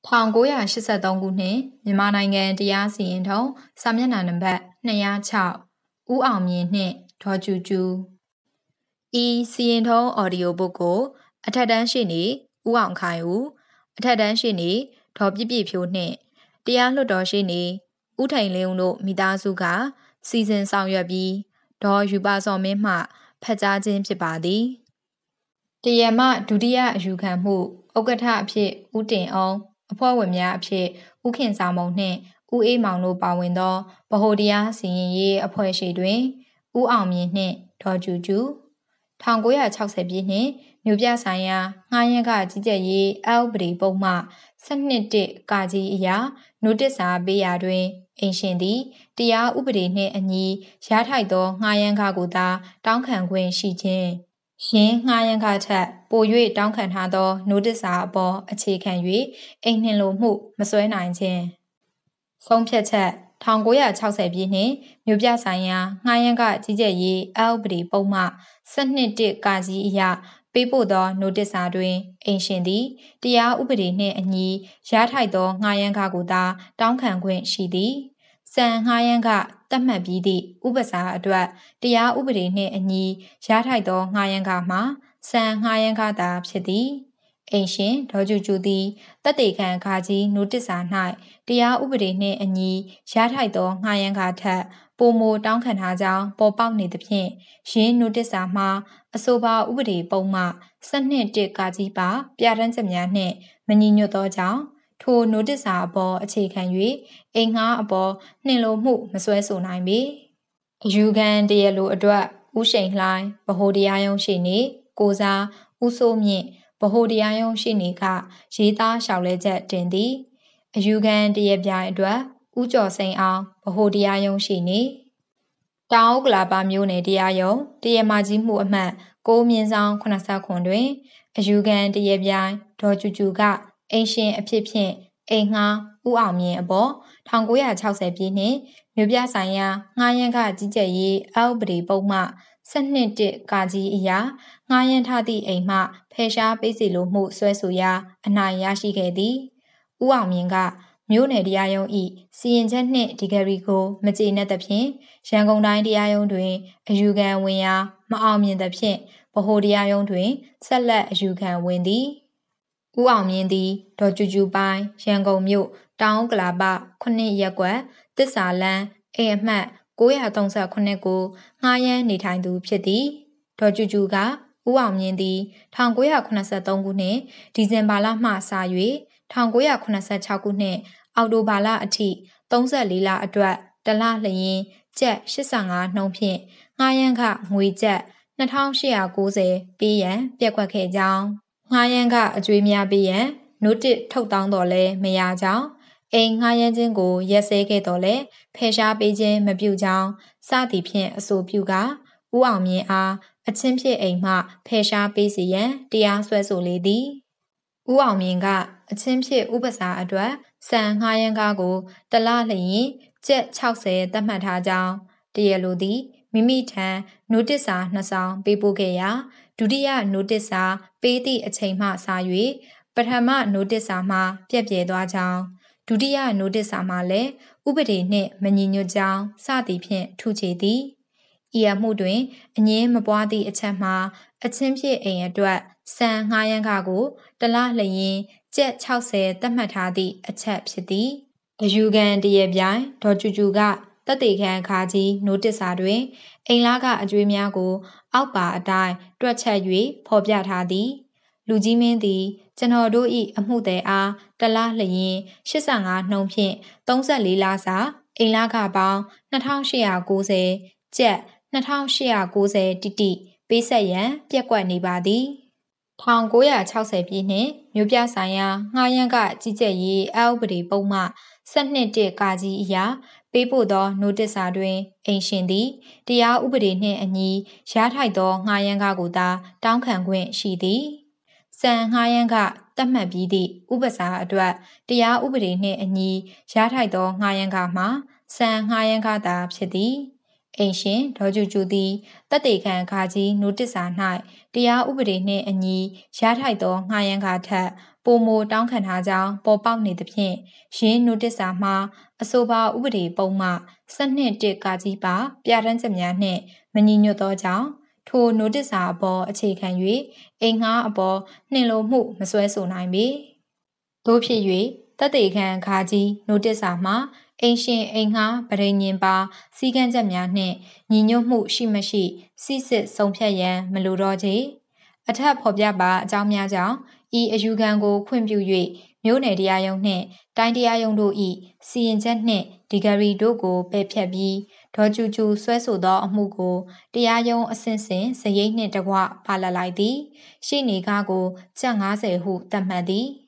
1983 ခုနှစ်မြန်မာနိုင်ငံတရားစီရင်ထုံးစာမျက်နှာနံပါတ်206ဦးအောင်မြင့်နှင့်ဒေါ်ကျူကျူဤစီရင်ထုံးအော်ဒီယိုဘုတ်ကိုအထက်တန်းရှေ့နေဦးအောင်ခိုင်ဦးအထက်တန်းရှေ့နေဒေါ်ပြည့်ပြည့်ဖြိုးနှင့်တရားလွှတ်တော်ရှေ့နေဦးထိုင်လင်းဦးတို့မိသားစုကစီစဉ်ဆောင်ရွက်ပြီးဒေါ်ယူပါစောမင်းမှဖတ်ကြားခြင်းဖြစ်ပါသည်တရားမှဒုတိယအယူခံမှုဥက္ကဋ္ဌအဖြစ်ဦးတင်အောင်အဖွဲ့ဝင်များအဖြစ်ဦးခင်စာမုံနှင့်ဦးအေးမောင်တို့ပါဝင်သောဗဟိုတရားစီရင်ရေးအဖွဲ့ရှိတွင်ဦးအောင်မြင့်နှင့်ဒေါ်ကျူကျူ1960ပြည့်နှစ်မြို့ပြဆိုင်ရာငှားရမ်းခကြီးကြပ်ရေးအဥပဒေပုံမှ12ကကြီးအရာနိုတစ်စာပေးရာတွင်အိမ်ရှင်သည်တရားဥပဒေနှင့်အညီရထိုက်သောငှားရမ်းခကိုသာတောင်းခံခွင့်ရှိခြင်းယင်းငှားရမ်းခထက်ပို၍တောင်းခံထားသောနိုတစ်စာအပေါ်အခြေခံ၍အိမ်နှင်လိုမှုမစွဲနိုင်ခြင်းဆုံးဖြတ်ချက်1960ပြည့်နှစ်မြို့ပြဆိုင်ရာငှားရမ်းခကြီးကြပ်ရေးအဥပဒေပုံမှ12ကကြီးအရာပေးပို့သောနိုတစ်စာတွင်အိမ်ရှင်သည်တရားဥပဒေနှင့်အညီရထိုက်သောငှားရမ်းခကိုသာတောင်းခံခွင့်ရှိသည်စံငှားရမ်းခသတ်မှတ်ပြီးသည့်ဥပစာအတွက်တရားဥပဒေနှင့်အညီရထိုက်သောငှားရမ်းခမှာစံငှားရမ်းခသာဖြစ်သည်အိမ်ရှင်ဒေါ်ကျူကျူသည်သက်သေခံခါကြီးနိုတစ်စာ၌တရားဥပဒေနှင့်အညီရထိုက်သောငှားရမ်းခထက်ပိုမိုတောင်းခံထားကြောင်းပေါ်ပေါက်နေသဖြင့်ယင်းနိုတစ်စာမှာအဆိုပါဥပဒေပုံမှ12ကကြီးပါပြဋ္ဌာန်းချက်များနှင့်မညီညွတ်သောကြောင့်ထိုနိုတစ်စာအပေါ်အခြေခံ၍အိမ်ငှားအပေါ်နှင်လိုမှုမစွဲဆိုနိုင်ပေအယူခံတရားလိုအတွက်ဦးရှိန်လှိုင်းဗဟိုတရားရုံးရှိနေကိုစားဦးစိုးမြင့်ဗဟိုတရားရုံးရှိနေကရေးသားလျှောက်လဲချက်တင်သည်အယူခံတရားပြိုင်အတွက်ဦးကျော်စိန်အောင်ဗဟိုတရားရုံးရှိနေတောင်ဥက္ကလာပမြို့နယ်တရားရုံးတရားမကြီးမှုအမှတ်6/89တွင်အယူခံတရားပြိုင်ဒေါ်ကျူကျူကအိမ်ရှင်အဖြစ်ဖြင့်အိမ်ငှားဦးအောင်မြင့်အပေါ်1960ပြည့်နှစ်မြို့ပြဆိုင်ရာငှားရမ်းခကြီးကြပ်ရေးအဥပဒေပုံမှ12ကကြီးအရာငှားရမ်းထားသည့်အိမ်မှဖယ်ရှားပေးစီလိုမှုဆွဲဆိုရာအနိုင်ရရှိခဲ့သည်ဦးအောင်မြင့်ကမြို့နယ်တရားရုံး၏စီရင်ချက်နှင့်ဒီဂရီကိုမကျေနပ်သဖြင့်ရန်ကုန်တိုင်းတရားရုံးတွင်အယူခံဝင်ရာမအောင်မြင်သဖြင့်ဗဟိုတရားရုံးတွင်ဆက်လက်အယူခံဝင်သည်ဦးအောင်မြင့်သည်ဒေါ်ကျူကျူပိုင်ရန်ကုန်မြို့တောင်ဥက္ကလာပ9ရပ်ကွက်သစ္စာလမ်းအိမ်အမှတ်938ကိုငှားရမ်းနေထိုင်သူဖြစ်သည်ဒေါ်ကျူကျူကဦးအောင်မြင့်သည်1983ခုနှစ်ဒီဇင်ဘာလမှစ၍1986ခုနှစ်အောက်တိုဘာလအထိ34လအတွက်တလလျင်ကျပ်85နှုန်းဖြင့်ငှားရမ်းခငွေကျပ်2890ပေးရန်ပြက်ကွက်ခဲ့ကြောင်းငှားရမ်းခအကျွေးများပေးရန်နိုတစ်ထုတ်တောင်းတော်လဲမရကြောင်းအိမ်ငှားရမ်းခြင်းကိုရက်စဲခဲ့တော်လဲဖယ်ရှားပေးခြင်းမပြုကြောင်းစသည်ဖြင့်အဆိုပြုကဦးအောင်မြင့်အားအချင်းဖြစ်အိမ်မှဖယ်ရှားပေးစီရန်တရားစွဲဆိုလေသည်ဦးအောင်မြင့်ကအချင်းဖြစ်ဥပစာအတွက်စံငှားရမ်းကားကိုတလလျင်ကျပ်60သတ်မှတ်ထားကြောင်းတရားလိုသည်မိမိထံနိုတစ်စာ2စောင်ပေးပို့ခဲ့ရာဒုတိယနိုတစ်စာပေးသည့်အချိန်မှစ၍ပထမနိုတစ်စာမှပြက်ပြဲသွားကြောင်းဒုတိယနိုတစ်စာမှလည်းဥပဒေနှင့်မညီညွတ်ကြောင်းစသည်ဖြင့်ထုချေသည်ဤအမှုတွင်အငင်းမပွားသည့်အချက်မှာအချင်းဖြစ်အိမ်အတွက်စံငှားရမ်းခကိုတလလျင်ကျပ်60သတ်မှတ်ထားသည့်အချက်ဖြစ်သည်အယူခံတရားပြိုင်ဒေါ်ကျူကျူကသက်သေခံခါကြီးနိုတစ်စာတွင်အိမ်လာကအကျွေးများကိုအောက်ပါအတိုင်းတွက်ချက်၍ဖော်ပြထားသည်လူကြီးမင်းသည်ကျွန်တော်တို့၏အမှုသည်အားတလလျင်85နှုန်းဖြင့်34လစာအိမ်လာကပေါင်း2890ကျပ်2890တိတိပေးဆက်ရန်ပြက်ကွက်နေပါသည်1960ပြည့်နှစ်မြို့ပြဆိုင်ရာငှားရမ်းခကြီးကြပ်ရေးအဥပဒေပုံမှ12ကကြီးအရာပေးပို့သောနိုတစ်စာတွင်အိမ်ရှင်သည်တရားဥပဒေနှင့်အညီရထိုက်သောငှားရမ်းခကိုသာတောင်းခံခွင့်ရှိသည်စံငှားရမ်းခသတ်မှတ်ပြီးသည့်ဥပစာအတွက်တရားဥပဒေနှင့်အညီရထိုက်သောငှားရမ်းခမှာစံငှားရမ်းခသာဖြစ်သည်အိမ်ရှင်ဒေါ်ကျူကျူသည်တပ်တေခံခါကြီးနိုတစ်စာ၌တရားဥပဒေနှင့်အညီရထိုက်သောငှားရမ်းကားထက်ပိုမိုတောင်းခံထားကြောင်းပေါ်ပေါက်နေသဖြင့်ရင်းနိုတစ်စာမှာအဆိုပါဥပဒေပုံမှ12(1)ကာကြီးပါပြဋ္ဌာန်းချက်များနှင့်မညီညွတ်သောကြောင့်ထိုနိုတစ်စာအပေါ်အခြေခံ၍အိမ်ငှားအပေါ်နှင်လိုမှုမစွဲဆိုနိုင်ပေ။သို့ဖြစ်၍တပ်တေခံခါကြီးနိုတစ်စာမှာအိမ်ရှင်အိမ်ငှားပဋိညာဉ်ပါစည်းကမ်းချက်များနှင့်ညီညွတ်မှုရှိမရှိစိစစ်ဆုံးဖြတ်ရန်မလိုတော့ချေ။အထက်ဖော်ပြပါအကြောင်းများကြောင့်ဤအယူခံကိုခွင့်ပြု၍မြို့နယ်တရားရုံးနှင့်တိုင်းတရားရုံးတို့၏စီရင်ချက်နှင့်ဒီဂရီတို့ကိုပယ်ဖျက်ပြီးဒေါ်ကျူကျူဆွဲဆိုသောအမှုကိုတရားရုံးအဆင့်ဆင့်ဇရိတ်နှင့်တကွပါလတ်လိုက်သည်ရှေ့နေကားကိုကျပ်90ဟုသတ်မှတ်သည်